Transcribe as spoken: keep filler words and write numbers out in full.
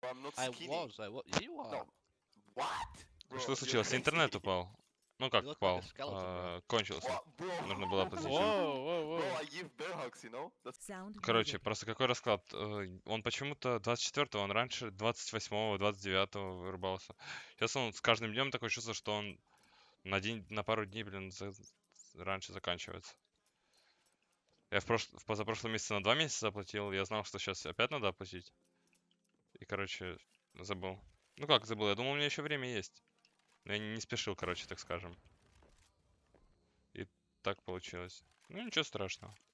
I'm not I skinny. was, I was. You are. No. What? Bro, Что you're случилось? crazy. Интернет упал. Ну как You look like упал? a skeleton, bro. А, Кончился. What, bro? Нужно было подзачем. Whoa, whoa, Bro, whoa. I give bear hugs, you know? That's... Sound Короче, muted. просто какой расклад? Э, Он почему-то двадцать четвёртого, он раньше двадцать восьмого, двадцать девятого вырубался. Сейчас он с каждым днем такое чувство, что он на день, на пару дней, блин, за- раньше заканчивается. Я в, прош... в позапрошлом месяце на два месяца заплатил, я знал, что сейчас опять надо оплатить. И, короче, забыл. Ну как забыл? Я думал, у меня еще время есть. Но я не не спешил, короче, так скажем. И так получилось. Ну, ничего страшного.